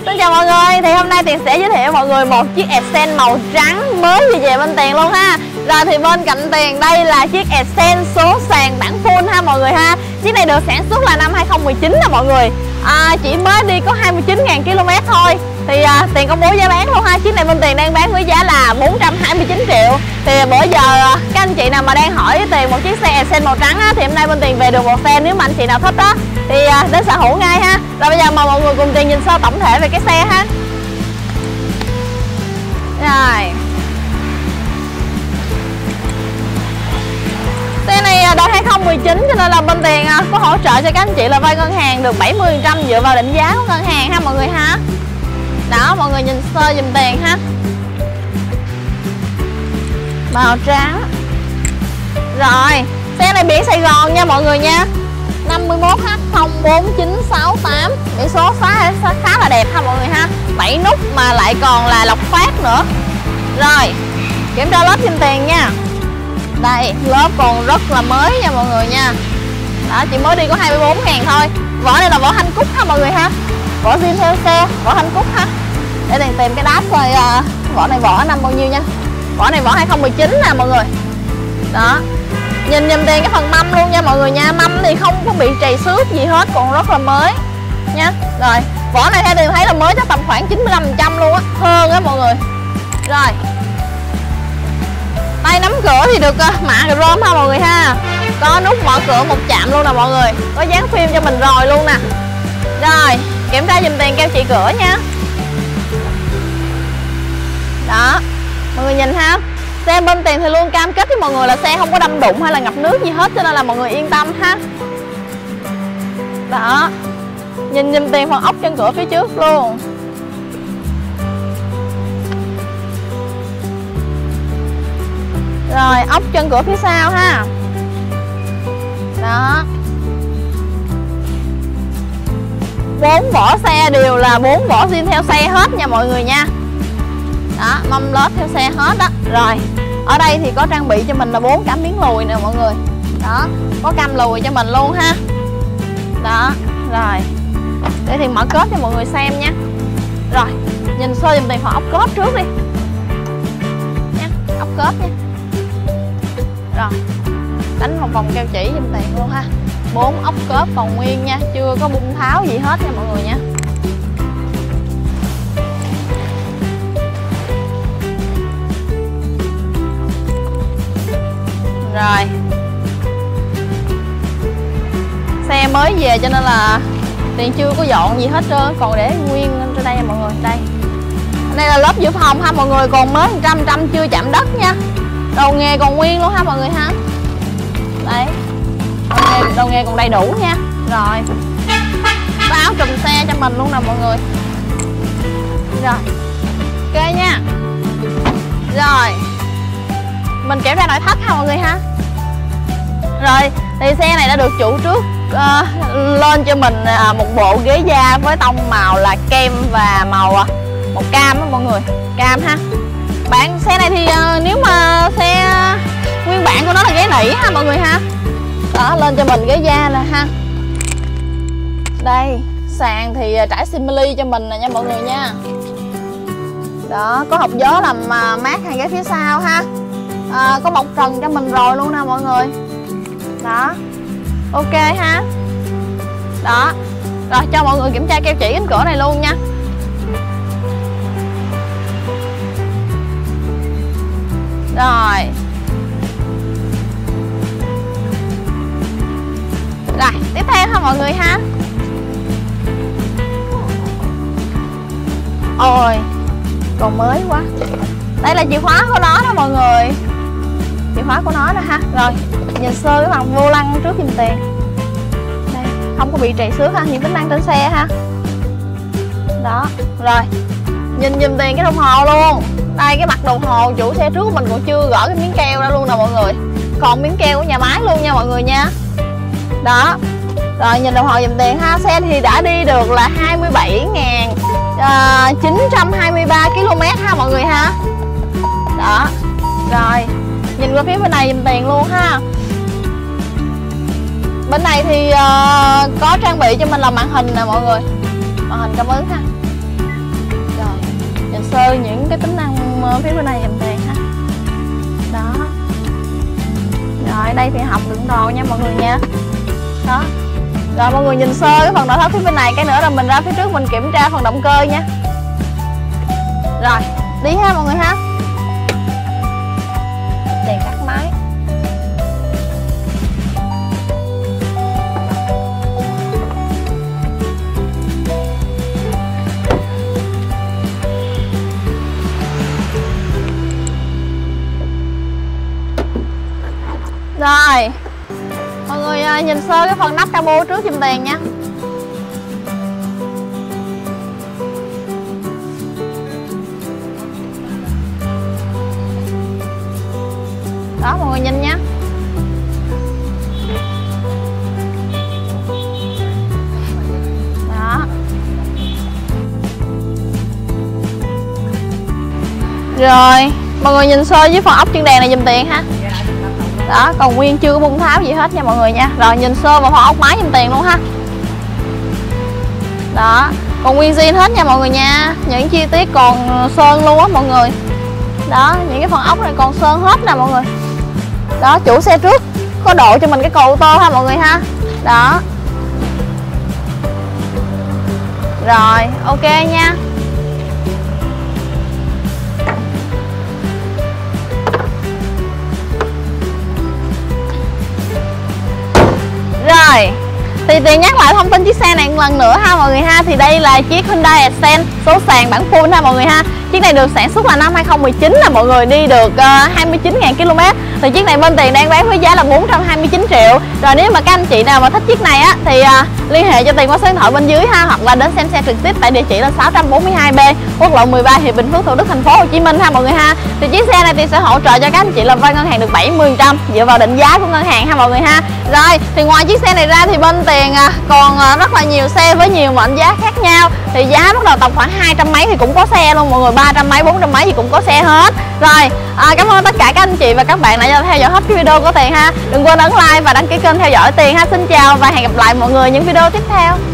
Xin chào mọi người, thì hôm nay Tiền sẽ giới thiệu mọi người một chiếc Accent màu trắng mới về bên Tiền luôn ha. Rồi thì bên cạnh Tiền đây là chiếc Accent số sàn bản full ha mọi người ha. Chiếc này được sản xuất là năm 2019 nè mọi người. Chỉ mới đi có 29.000 km thôi. Thì Tiền công bố giá bán luôn ha. Chiếc này bên Tiền đang bán với giá là 429 triệu. Thì bữa giờ các anh chị nào mà đang hỏi Tiền một chiếc xe Accent màu trắng á, thì hôm nay bên Tiền về được một xe. Nếu mà anh chị nào thích đó thì đến sở hữu ngay ha. Rồi bây giờ mời mọi người cùng Tiền nhìn sơ tổng thể về cái xe ha. Rồi, xe này đời 2019 cho nên là bên Tiền có hỗ trợ cho các anh chị là vay ngân hàng được 70% dựa vào định giá của ngân hàng ha mọi người ha. Đó, mọi người nhìn sơ giùm Tiền ha. Màu trắng. Rồi, xe này biển Sài Gòn nha mọi người nha, 51H04968. Biển số khá là đẹp ha mọi người ha. 7 nút mà lại còn là lọc phát nữa. Rồi, kiểm tra lớp giùm Tiền nha. Đây, lớp còn rất là mới nha mọi người nha. Đó, chỉ mới đi có 24.000 thôi. Vỏ này là vỏ Thanh Cúc ha mọi người ha. Vỏ zin theo xe, vỏ Thanh Cúc ha. Để Tiền tìm cái đát coi vỏ này vỏ năm bao nhiêu nha. Vỏ này vỏ 2019 nè mọi người. Đó, nhìn giùm Tiền cái phần mâm luôn nha mọi người nha. Mâm thì không có bị trầy xước gì hết, còn rất là mới nha. Rồi, vỏ này theo Tiền thấy là mới chắc tầm khoảng 95% luôn á, hơn á mọi người. Rồi, tay nắm cửa thì được mạ chrome ha mọi người ha. Có nút mở cửa một chạm luôn nè mọi người. Có dán phim cho mình rồi luôn nè. Rồi, kiểm tra giùm Tiền keo chỉ cửa nha. Đó, mọi người nhìn ha. Xe bên Tiền thì luôn cam kết với mọi người là xe không có đâm đụng hay là ngập nước gì hết, cho nên là mọi người yên tâm ha. Đó, nhìn giùm Tiền phần ốc chân cửa phía trước luôn. Rồi, ốc chân cửa phía sau ha. Đó, 4 vỏ xe đều là 4 vỏ zin theo xe hết nha mọi người nha. Đó, mâm lốp theo xe hết đó. Rồi, ở đây thì có trang bị cho mình là 4 cảm biến lùi nè mọi người. Đó, có cam lùi cho mình luôn ha. Đó, rồi để thì mở cốp cho mọi người xem nha. Rồi, nhìn sơ giùm Tiền phần ốc cốp trước đi nha, ốc cốp nha. Rồi, đánh một vòng keo chỉ giùm Tiền luôn ha. 4 ốc cốp còn nguyên nha, chưa có bung tháo gì hết nha mọi người nha. Rồi, xe mới về cho nên là Tiền chưa có dọn gì hết trơn, còn để nguyên trên đây nha mọi người. Đây là lớp dự phòng ha mọi người, còn mới 100% chưa chạm đất nha. Đầu nghề còn nguyên luôn ha mọi người ha. Đấy, đầu nghề còn đầy đủ nha. Rồi, có áo trùm xe cho mình luôn nè mọi người. Rồi, ok nha. Rồi, mình kiểm tra nội thất ha mọi người ha. Rồi, thì xe này đã được chủ trước lên cho mình một bộ ghế da với tông màu là kem và màu cam á mọi người, cam ha. Xe này thì nếu mà xe nguyên bản của nó là ghế nỉ ha mọi người ha. Đó, lên cho mình ghế da nè ha. Đây, sàn thì trải simili cho mình nè nha mọi người nha. Đó, có hộp gió làm mát hàng ghế phía sau ha. Có bọc trần cho mình rồi luôn nè mọi người. Đó, ok ha. Đó, rồi cho mọi người kiểm tra keo chỉ cánh cửa này luôn nha. Rồi, rồi tiếp theo ha mọi người ha. Ôi, còn mới quá. Đây là chìa khóa của nó đó mọi người, chìa khóa của nó nè ha. Rồi, nhìn sơ cái phần vô lăng trước giùm Tiền. Đây, không có bị trầy xước ha, những tính năng trên xe ha. Đó, rồi nhìn giùm Tiền cái đồng hồ luôn. Đây, cái mặt đồng hồ chủ xe trước mình còn chưa gỡ cái miếng keo ra luôn nè mọi người, còn miếng keo của nhà máy luôn nha mọi người nha. Đó, rồi nhìn đồng hồ giùm Tiền ha. Xe thì đã đi được là 27.923 km ha mọi người ha. Đó, rồi nhìn qua phía bên này giùm Tiền luôn ha. Bên này thì có trang bị cho mình là màn hình nè mọi người, màn hình cảm ứng ha. sơ những cái tính năng phía bên này dùm tiền ha. Đó. Rồi đây thì hộc đựng đồ nha mọi người nha. Đó. Rồi mọi người nhìn sơ cái phần nội thất phía bên này, cái nữa là mình ra phía trước mình kiểm tra phần động cơ nha. Rồi, đi ha mọi người ha. Đèn tắt máy. Rồi mọi người nhìn sơ cái phần nắp capo trước giùm tiền nha. Đó mọi người nhìn nha. Đó. Rồi mọi người nhìn sơ với phần ốc chân đèn này giùm tiền ha. Đó, còn nguyên chưa có bung tháo gì hết nha mọi người nha. Rồi nhìn sơ vào phần ốc máy giùm tiền luôn ha. Đó, còn nguyên zin hết nha mọi người nha. Những chi tiết còn sơn luôn á mọi người. Đó, những cái phần ốc này còn sơn hết nè mọi người. Đó, chủ xe trước có độ cho mình cái còi ô tô ha mọi người ha. Đó. Rồi, ok nha. Rồi, thì tiền nhắc lại thông tin chiếc xe này một lần nữa ha mọi người ha. Thì đây là chiếc Hyundai Accent số sàn bản full ha mọi người ha. Chiếc này được sản xuất là năm 2019 là mọi người, đi được 29.000 km. Thì chiếc này bên tiền đang bán với giá là 429 triệu. Rồi nếu mà các anh chị nào mà thích chiếc này á thì liên hệ cho Tiền qua số điện thoại bên dưới ha, hoặc là đến xem xe trực tiếp tại địa chỉ là 642B quốc lộ 13 Hiệp Bình Phước, Thủ Đức, thành phố Hồ Chí Minh ha mọi người ha. Thì chiếc xe này thì sẽ hỗ trợ cho các anh chị là vay ngân hàng được 70% dựa vào định giá của ngân hàng ha mọi người ha. Rồi thì ngoài chiếc xe này ra thì bên Tiền còn rất là nhiều xe với nhiều mệnh giá khác nhau. Thì giá bắt đầu tầm khoảng 200 mấy thì cũng có xe luôn mọi người, 300 mấy 400 mấy thì cũng có xe hết. Rồi cảm ơn tất cả các anh chị và các bạn đã theo dõi hết cái video của Tiền ha. Đừng quên ấn like và đăng ký kênh theo dõi Tiền ha. Xin chào và hẹn gặp lại mọi người những video tiếp theo.